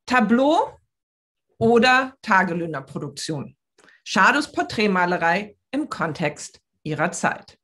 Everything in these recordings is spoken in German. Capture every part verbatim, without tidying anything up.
Tableau oder Tagelöhnerproduktion. Schadows Porträtmalerei im Kontext ihrer Zeit.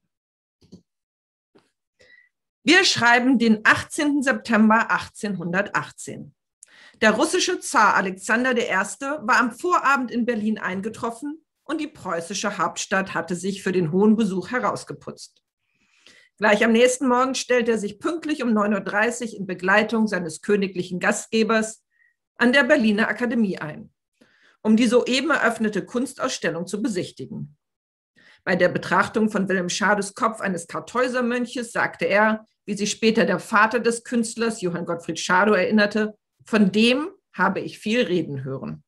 Wir schreiben den achtzehnten September achtzehnhundertachtzehn. Der russische Zar Alexander der Erste war am Vorabend in Berlin eingetroffen und die preußische Hauptstadt hatte sich für den hohen Besuch herausgeputzt. Gleich am nächsten Morgen stellte er sich pünktlich um neun Uhr dreißig in Begleitung seines königlichen Gastgebers an der Berliner Akademie ein, um die soeben eröffnete Kunstausstellung zu besichtigen. Bei der Betrachtung von Wilhelm Schadows Kopf eines Kartäusermönches sagte er, wie sich später der Vater des Künstlers, Johann Gottfried Schadow, erinnerte, von dem habe ich viel reden hören.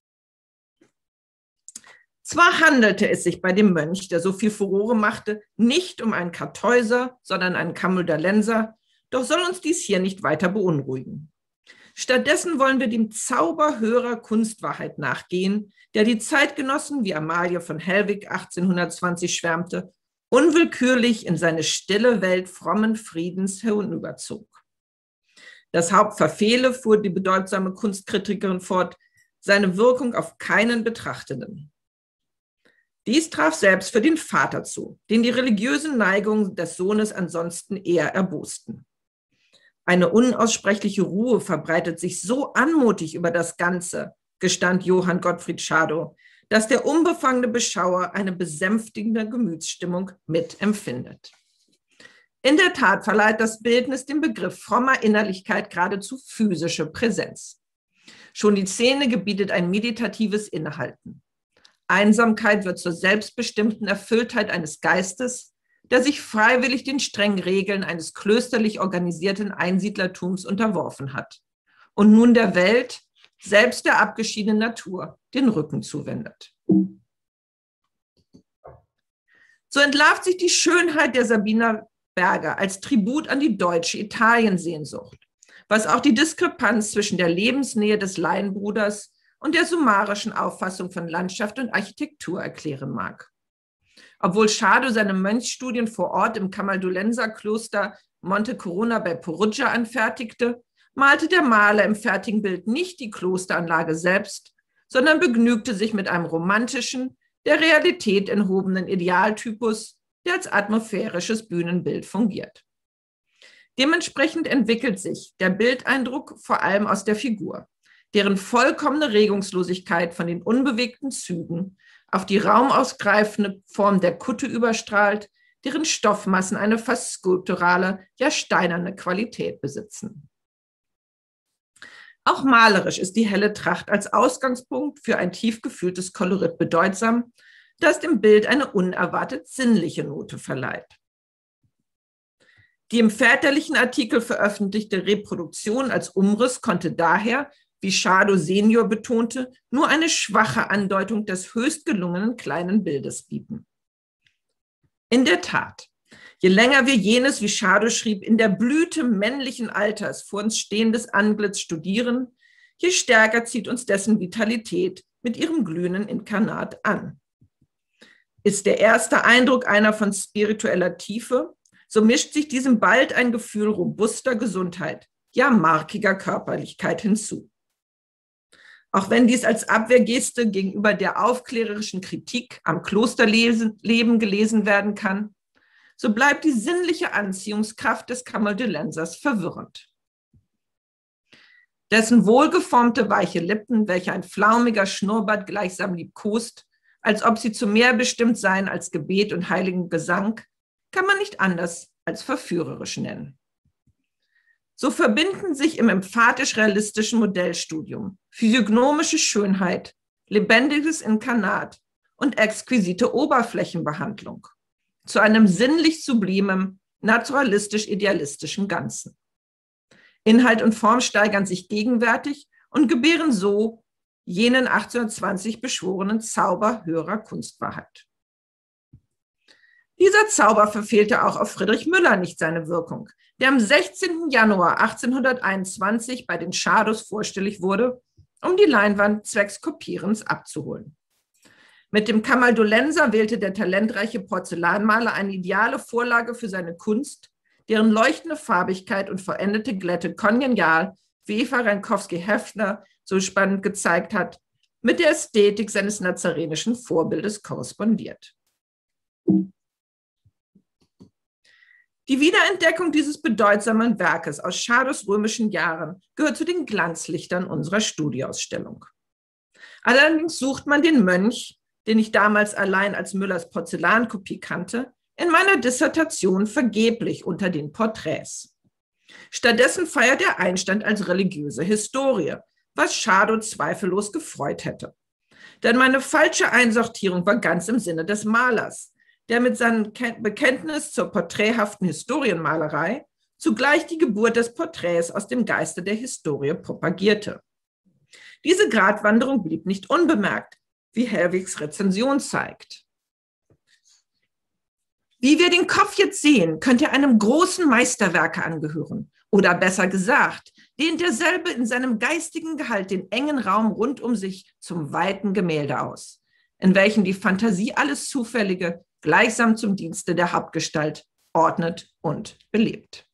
Zwar handelte es sich bei dem Mönch, der so viel Furore machte, nicht um einen Kartäuser, sondern einen Camaldulenser, doch soll uns dies hier nicht weiter beunruhigen. Stattdessen wollen wir dem Zauber höherer Kunstwahrheit nachgehen, der die Zeitgenossen, wie Amalie von Hellwig achtzehnhundertzwanzig schwärmte, unwillkürlich in seine stille Welt frommen Friedens hinüberzog. Das Haupt verfehle, fuhr die bedeutsame Kunstkritikerin fort, seine Wirkung auf keinen Betrachtenden. Dies traf selbst für den Vater zu, den die religiösen Neigungen des Sohnes ansonsten eher erbosten. Eine unaussprechliche Ruhe verbreitet sich so anmutig über das Ganze, gestand Johann Gottfried Schadow, dass der unbefangene Beschauer eine besänftigende Gemütsstimmung mitempfindet. In der Tat verleiht das Bildnis dem Begriff frommer Innerlichkeit geradezu physische Präsenz. Schon die Szene gebietet ein meditatives Innehalten. Einsamkeit wird zur selbstbestimmten Erfülltheit eines Geistes, der sich freiwillig den strengen Regeln eines klösterlich organisierten Einsiedlertums unterworfen hat und nun der Welt, selbst der abgeschiedenen Natur, den Rücken zuwendet. So entlarvt sich die Schönheit der Sabiner Berge als Tribut an die deutsche Italiensehnsucht, was auch die Diskrepanz zwischen der Lebensnähe des Laienbruders und der summarischen Auffassung von Landschaft und Architektur erklären mag. Obwohl Schadow seine Mönchsstudien vor Ort im Camaldulenserkloster Monte Corona bei Perugia anfertigte, malte der Maler im fertigen Bild nicht die Klosteranlage selbst, sondern begnügte sich mit einem romantischen, der Realität enthobenen Idealtypus, der als atmosphärisches Bühnenbild fungiert. Dementsprechend entwickelt sich der Bildeindruck vor allem aus der Figur, deren vollkommene Regungslosigkeit von den unbewegten Zügen auf die raumausgreifende Form der Kutte überstrahlt, deren Stoffmassen eine fast skulpturale, ja steinerne Qualität besitzen. Auch malerisch ist die helle Tracht als Ausgangspunkt für ein tief gefühltes Kolorit bedeutsam, das dem Bild eine unerwartet sinnliche Note verleiht. Die im väterlichen Artikel veröffentlichte Reproduktion als Umriss konnte daher, wie Schadow Senior betonte, nur eine schwache Andeutung des höchst gelungenen kleinen Bildes bieten. In der Tat, je länger wir jenes, wie Schadow schrieb, in der Blüte männlichen Alters vor uns stehendes Antlitz studieren, je stärker zieht uns dessen Vitalität mit ihrem glühenden Inkarnat an. Ist der erste Eindruck einer von spiritueller Tiefe, so mischt sich diesem bald ein Gefühl robuster Gesundheit, ja markiger Körperlichkeit hinzu. Auch wenn dies als Abwehrgeste gegenüber der aufklärerischen Kritik am Klosterleben gelesen werden kann, so bleibt die sinnliche Anziehungskraft des Camaldulensers verwirrend. Dessen wohlgeformte, weiche Lippen, welche ein flaumiger Schnurrbart gleichsam liebkost, als ob sie zu mehr bestimmt seien als Gebet und heiligen Gesang, kann man nicht anders als verführerisch nennen. So verbinden sich im emphatisch-realistischen Modellstudium physiognomische Schönheit, lebendiges Inkarnat und exquisite Oberflächenbehandlung zu einem sinnlich sublimen, naturalistisch-idealistischen Ganzen. Inhalt und Form steigern sich gegenwärtig und gebären so jenen achtzehnhundertzwanzig beschworenen Zauber höherer Kunstwahrheit. Dieser Zauber verfehlte auch auf Friedrich Müller nicht seine Wirkung, der am sechzehnten Januar achtzehnhunderteinundzwanzig bei den Schadows vorstellig wurde, um die Leinwand zwecks Kopierens abzuholen. Mit dem Camaldulenser wählte der talentreiche Porzellanmaler eine ideale Vorlage für seine Kunst, deren leuchtende Farbigkeit und vollendete Glätte kongenial wie Eva Reinkowski-Häfner so spannend gezeigt hat, mit der Ästhetik seines nazarenischen Vorbildes korrespondiert. Die Wiederentdeckung dieses bedeutsamen Werkes aus Schadows römischen Jahren gehört zu den Glanzlichtern unserer Studieausstellung. Allerdings sucht man den Mönch, den ich damals allein als Müllers Porzellankopie kannte, in meiner Dissertation vergeblich unter den Porträts. Stattdessen feiert er Einstand als religiöse Historie, was Schadow zweifellos gefreut hätte. Denn meine falsche Einsortierung war ganz im Sinne des Malers, der mit seinem Bekenntnis zur porträthaften Historienmalerei zugleich die Geburt des Porträts aus dem Geiste der Historie propagierte. Diese Gratwanderung blieb nicht unbemerkt, wie Hellwigs Rezension zeigt. Wie wir den Kopf jetzt sehen, könnte er einem großen Meisterwerke angehören. Oder besser gesagt, dehnt derselbe in seinem geistigen Gehalt den engen Raum rund um sich zum weiten Gemälde aus, in welchem die Fantasie alles Zufällige gleichsam zum Dienste der Hauptgestalt ordnet und belebt.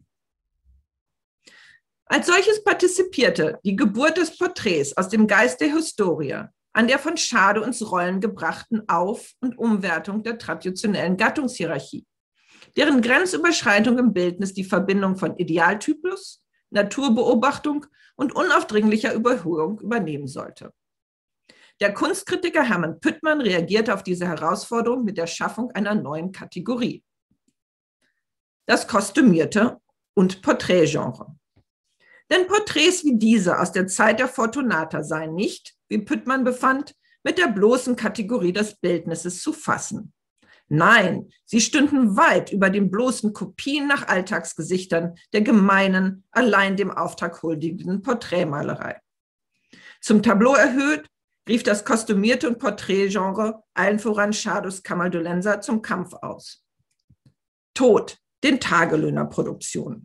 Als solches partizipierte die Geburt des Porträts aus dem Geist der Historie an der von Schadow ins Rollen gebrachten Auf- und Umwertung der traditionellen Gattungshierarchie, deren Grenzüberschreitung im Bildnis die Verbindung von Idealtypus, Naturbeobachtung und unaufdringlicher Überhöhung übernehmen sollte. Der Kunstkritiker Hermann Püttmann reagierte auf diese Herausforderung mit der Schaffung einer neuen Kategorie: das kostümierte und Porträtgenre. Denn Porträts wie diese aus der Zeit der Fortunata seien nicht, wie Püttmann befand, mit der bloßen Kategorie des Bildnisses zu fassen. Nein, sie stünden weit über den bloßen Kopien nach Alltagsgesichtern der gemeinen, allein dem Auftrag huldigenden Porträtmalerei. Zum Tableau erhöht, rief das kostümierte und Porträtgenre allen voran Schadows Camaldolenser zum Kampf aus. Tod den Tagelöhnerproduktionen.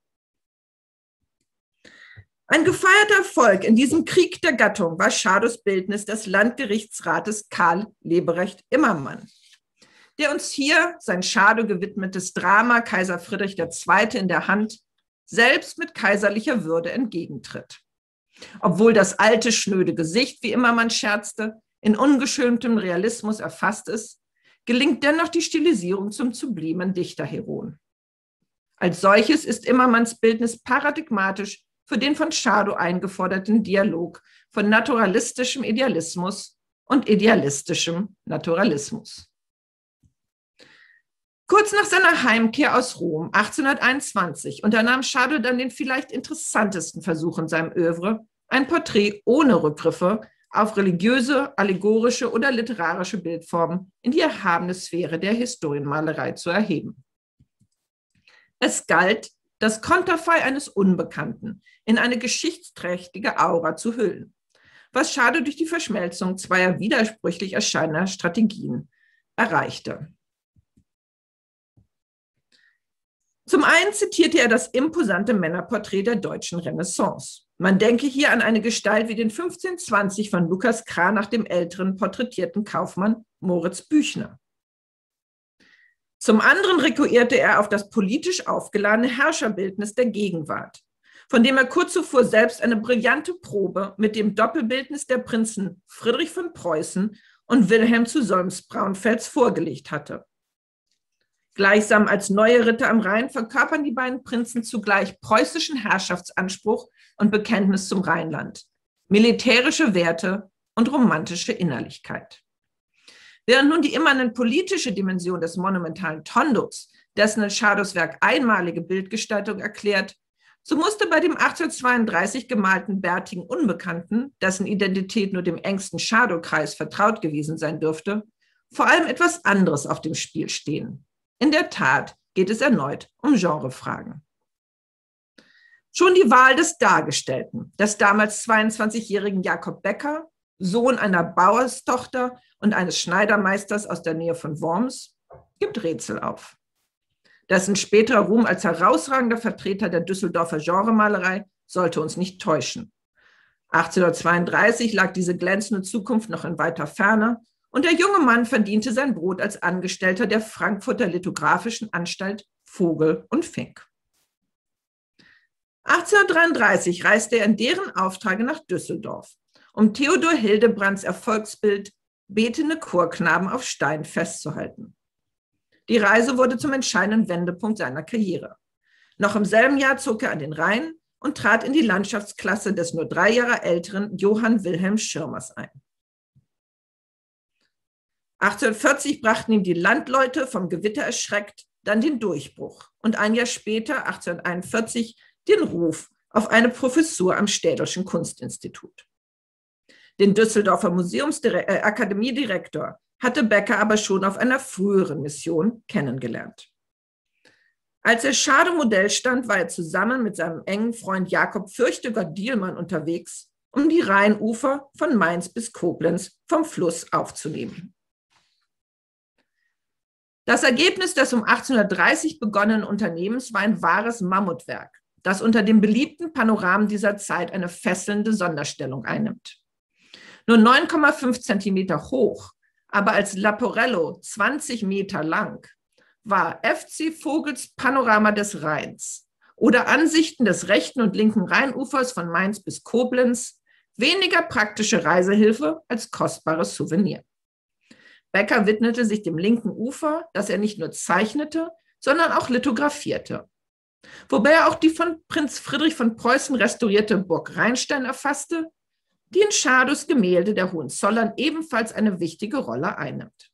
Ein gefeierter Erfolg in diesem Krieg der Gattung war Schadows Bildnis des Landgerichtsrates Karl Leberecht Immermann, der uns hier sein Schadow gewidmetes Drama Kaiser Friedrich der Zweite in der Hand selbst mit kaiserlicher Würde entgegentritt. Obwohl das alte, schnöde Gesicht, wie Immermann scherzte, in ungeschöntem Realismus erfasst ist, gelingt dennoch die Stilisierung zum sublimen Dichterheroen. Als solches ist Immermanns Bildnis paradigmatisch für den von Schadow eingeforderten Dialog von naturalistischem Idealismus und idealistischem Naturalismus. Kurz nach seiner Heimkehr aus Rom achtzehnhunderteinundzwanzig unternahm Schadow dann den vielleicht interessantesten Versuch in seinem Œuvre, ein Porträt ohne Rückgriffe auf religiöse, allegorische oder literarische Bildformen in die erhabene Sphäre der Historienmalerei zu erheben. Es galt, das Konterfei eines Unbekannten in eine geschichtsträchtige Aura zu hüllen, was Schadow durch die Verschmelzung zweier widersprüchlich erscheinender Strategien erreichte. Zum einen zitierte er das imposante Männerporträt der deutschen Renaissance. Man denke hier an eine Gestalt wie den fünfzehnhundertzwanzig von Lukas Krah nach dem älteren porträtierten Kaufmann Moritz Büchner. Zum anderen rekurrierte er auf das politisch aufgeladene Herrscherbildnis der Gegenwart, von dem er kurz zuvor selbst eine brillante Probe mit dem Doppelbildnis der Prinzen Friedrich von Preußen und Wilhelm zu Solms-Braunfels vorgelegt hatte. Gleichsam als neue Ritter am Rhein verkörpern die beiden Prinzen zugleich preußischen Herrschaftsanspruch und Bekenntnis zum Rheinland, militärische Werte und romantische Innerlichkeit. Während nun die immanent politische Dimension des monumentalen Tondos, dessen in Schadows Werk einmalige Bildgestaltung erklärt, so musste bei dem achtzehnhundertzweiunddreißig gemalten bärtigen Unbekannten, dessen Identität nur dem engsten Schadow-Kreis vertraut gewesen sein dürfte, vor allem etwas anderes auf dem Spiel stehen. In der Tat geht es erneut um Genrefragen. Schon die Wahl des Dargestellten, des damals zweiundzwanzigjährigen Jakob Becker, Sohn einer Bauerstochter und eines Schneidermeisters aus der Nähe von Worms, gibt Rätsel auf. Dessen späterer Ruhm als herausragender Vertreter der Düsseldorfer Genremalerei sollte uns nicht täuschen. achtzehnhundertzweiunddreißig lag diese glänzende Zukunft noch in weiter Ferne und der junge Mann verdiente sein Brot als Angestellter der Frankfurter Lithografischen Anstalt Vogel und Fink. achtzehnhundertdreiunddreißig reiste er in deren Auftrag nach Düsseldorf, um Theodor Hildebrands Erfolgsbild Betende Chorknaben auf Stein festzuhalten. Die Reise wurde zum entscheidenden Wendepunkt seiner Karriere. Noch im selben Jahr zog er an den Rhein und trat in die Landschaftsklasse des nur drei Jahre älteren Johann Wilhelm Schirmers ein. achtzehnhundertvierzig brachten ihm die Landleute vom Gewitter erschreckt dann den Durchbruch und ein Jahr später, achtzehnhunderteinundvierzig, den Ruf auf eine Professur am Städelschen Kunstinstitut. Den Düsseldorfer Museumsakademiedirektor hatte Becker aber schon auf einer früheren Mission kennengelernt. Als er Schadow-Modell stand, war er zusammen mit seinem engen Freund Jakob Fürchtegott-Dielmann unterwegs, um die Rheinufer von Mainz bis Koblenz vom Fluss aufzunehmen. Das Ergebnis des um achtzehnhundertdreißig begonnenen Unternehmens war ein wahres Mammutwerk, das unter den beliebten Panoramen dieser Zeit eine fesselnde Sonderstellung einnimmt. Nur neun Komma fünf Zentimeter hoch, aber als Laporello zwanzig Meter lang, war F C Vogels Panorama des Rheins oder Ansichten des rechten und linken Rheinufers von Mainz bis Koblenz weniger praktische Reisehilfe als kostbares Souvenir. Becker widmete sich dem linken Ufer, das er nicht nur zeichnete, sondern auch lithografierte. Wobei er auch die von Prinz Friedrich von Preußen restaurierte Burg Rheinstein erfasste, die in Schadows Gemälde der Hohenzollern ebenfalls eine wichtige Rolle einnimmt.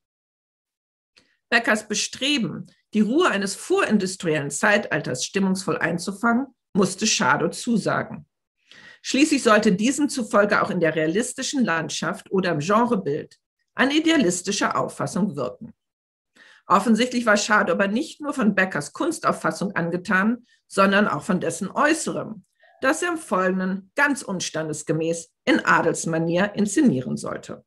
Beckers Bestreben, die Ruhe eines vorindustriellen Zeitalters stimmungsvoll einzufangen, musste Schadow zusagen. Schließlich sollte diesem zufolge auch in der realistischen Landschaft oder im Genrebild eine idealistische Auffassung wirken. Offensichtlich war Schadow aber nicht nur von Beckers Kunstauffassung angetan, sondern auch von dessen Äußerem, das er im Folgenden ganz unstandesgemäß in Adelsmanier inszenieren sollte.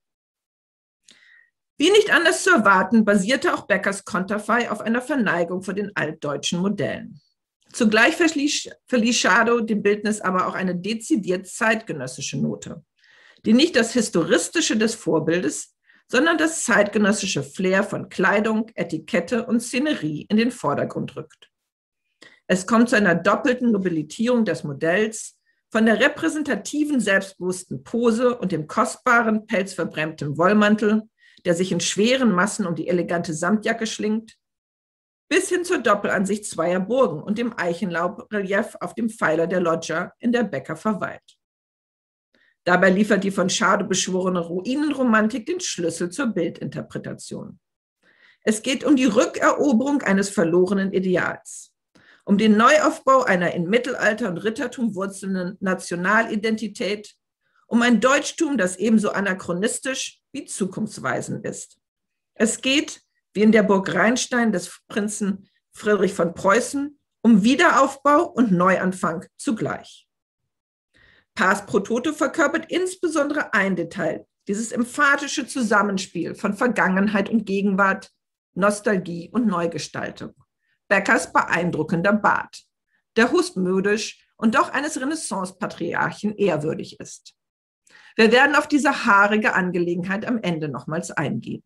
Wie nicht anders zu erwarten, basierte auch Beckers Konterfei auf einer Verneigung vor den altdeutschen Modellen. Zugleich verlieh, verlieh Schadow dem Bildnis aber auch eine dezidiert zeitgenössische Note, die nicht das Historistische des Vorbildes, sondern das zeitgenössische Flair von Kleidung, Etikette und Szenerie in den Vordergrund rückt. Es kommt zu einer doppelten Nobilitierung des Modells, von der repräsentativen, selbstbewussten Pose und dem kostbaren, pelzverbrämten Wollmantel, der sich in schweren Massen um die elegante Samtjacke schlingt, bis hin zur Doppelansicht zweier Burgen und dem Eichenlaub-Relief auf dem Pfeiler der Loggia, in der Becker verweilt. Dabei liefert die von Schadow beschworene Ruinenromantik den Schlüssel zur Bildinterpretation. Es geht um die Rückeroberung eines verlorenen Ideals, um den Neuaufbau einer in Mittelalter und Rittertum wurzelnden Nationalidentität, um ein Deutschtum, das ebenso anachronistisch wie zukunftsweisend ist. Es geht, wie in der Burg Rheinstein des Prinzen Friedrich von Preußen, um Wiederaufbau und Neuanfang zugleich. Pars pro Toto verkörpert insbesondere ein Detail, dieses emphatische Zusammenspiel von Vergangenheit und Gegenwart, Nostalgie und Neugestaltung. Beckers beeindruckender Bart, der hustmodisch und doch eines Renaissance-Patriarchen ehrwürdig ist. Wir werden auf diese haarige Angelegenheit am Ende nochmals eingehen.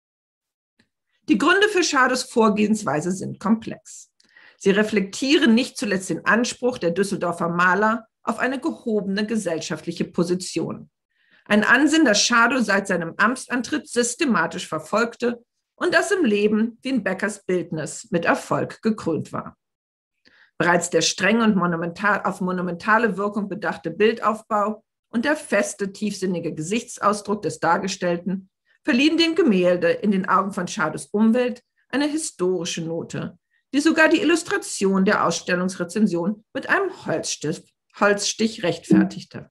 Die Gründe für Schadows Vorgehensweise sind komplex. Sie reflektieren nicht zuletzt den Anspruch der Düsseldorfer Maler auf eine gehobene gesellschaftliche Position. Ein Ansinnen, das Schadow seit seinem Amtsantritt systematisch verfolgte und das im Leben wie in Beckers Bildnis mit Erfolg gekrönt war. Bereits der strenge und monumental, auf monumentale Wirkung bedachte Bildaufbau und der feste, tiefsinnige Gesichtsausdruck des Dargestellten verliehen dem Gemälde in den Augen von Schadows Umwelt eine historische Note, die sogar die Illustration der Ausstellungsrezension mit einem Holzstift, Holzstich rechtfertigte.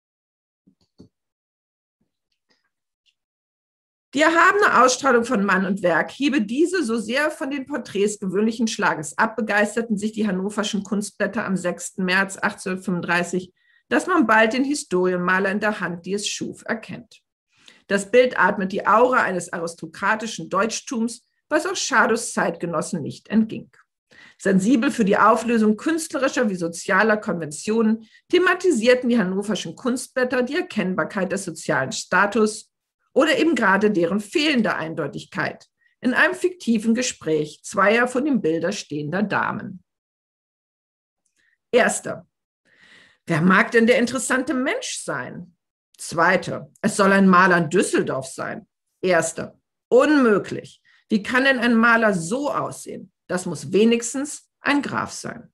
Die erhabene Ausstrahlung von Mann und Werk hebe diese so sehr von den Porträts gewöhnlichen Schlages ab, begeisterten sich die hannoverschen Kunstblätter am sechsten März achtzehnhundertfünfunddreißig, dass man bald den Historienmaler in der Hand, die es schuf, erkennt. Das Bild atmet die Aura eines aristokratischen Deutschtums, was auch Schadows Zeitgenossen nicht entging. Sensibel für die Auflösung künstlerischer wie sozialer Konventionen thematisierten die hannoverschen Kunstblätter die Erkennbarkeit des sozialen Status oder eben gerade deren fehlende Eindeutigkeit in einem fiktiven Gespräch zweier vor dem Bilder stehender Damen. Erster. Wer mag denn der interessante Mensch sein? Zweite, es soll ein Maler in Düsseldorf sein. Erste, unmöglich. Wie kann denn ein Maler so aussehen? Das muss wenigstens ein Graf sein.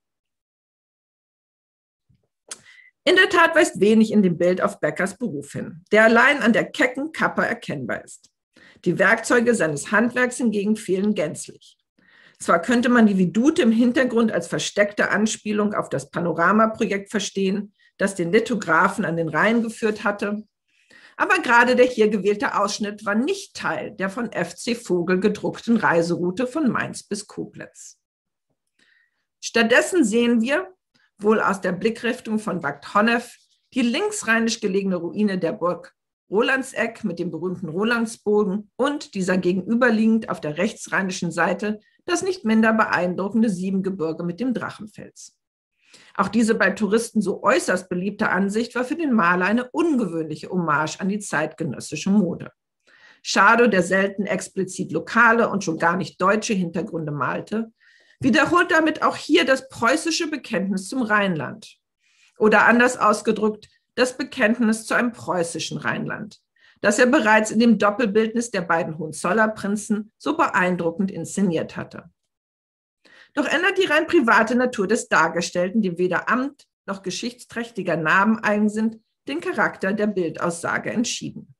In der Tat weist wenig in dem Bild auf Beckers Beruf hin, der allein an der kecken Kappe erkennbar ist. Die Werkzeuge seines Handwerks hingegen fehlen gänzlich. Zwar könnte man die Vedute im Hintergrund als versteckte Anspielung auf das Panoramaprojekt verstehen, das den Lithografen an den Rhein geführt hatte, aber gerade der hier gewählte Ausschnitt war nicht Teil der von F C Vogel gedruckten Reiseroute von Mainz bis Koblenz. Stattdessen sehen wir, wohl aus der Blickrichtung von Bad Honnef, die linksrheinisch gelegene Ruine der Burg Rolandseck mit dem berühmten Rolandsbogen und dieser gegenüberliegend auf der rechtsrheinischen Seite das nicht minder beeindruckende Siebengebirge mit dem Drachenfels. Auch diese bei Touristen so äußerst beliebte Ansicht war für den Maler eine ungewöhnliche Hommage an die zeitgenössische Mode. Schadow, der selten explizit lokale und schon gar nicht deutsche Hintergründe malte, wiederholt damit auch hier das preußische Bekenntnis zum Rheinland. Oder anders ausgedrückt, das Bekenntnis zu einem preußischen Rheinland, das er bereits in dem Doppelbildnis der beiden Hohenzollernprinzen so beeindruckend inszeniert hatte. Doch ändert die rein private Natur des Dargestellten, dem weder Amt noch geschichtsträchtiger Namen eigen sind, den Charakter der Bildaussage entschieden.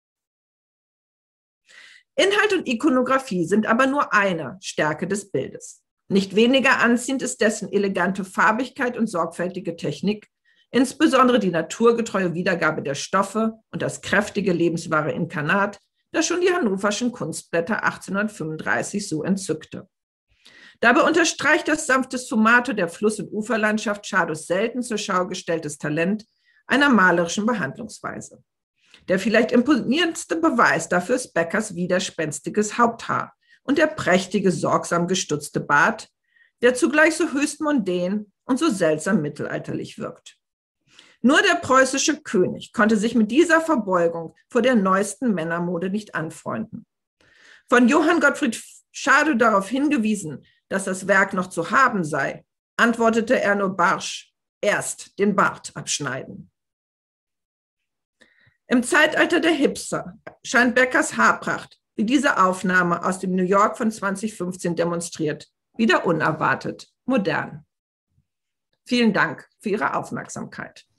Inhalt und Ikonographie sind aber nur eine Stärke des Bildes. Nicht weniger anziehend ist dessen elegante Farbigkeit und sorgfältige Technik, insbesondere die naturgetreue Wiedergabe der Stoffe und das kräftige, lebenswahre Inkarnat, das schon die hannoverschen Kunstblätter achtzehnhundertfünfunddreißig so entzückte. Dabei unterstreicht das sanfte Sfumato der Fluss- und Uferlandschaft Schadows selten zur Schau gestelltes Talent einer malerischen Behandlungsweise. Der vielleicht imponierendste Beweis dafür ist Beckers widerspenstiges Haupthaar und der prächtige, sorgsam gestutzte Bart, der zugleich so höchst mondän und so seltsam mittelalterlich wirkt. Nur der preußische König konnte sich mit dieser Verbeugung vor der neuesten Männermode nicht anfreunden. Von Johann Gottfried Schadow darauf hingewiesen, dass das Werk noch zu haben sei, antwortete er nur barsch: erst den Bart abschneiden. Im Zeitalter der Hipster scheint Beckers Haarpracht, wie diese Aufnahme aus dem New York von zweitausendfünfzehn demonstriert, wieder unerwartet modern. Vielen Dank für Ihre Aufmerksamkeit.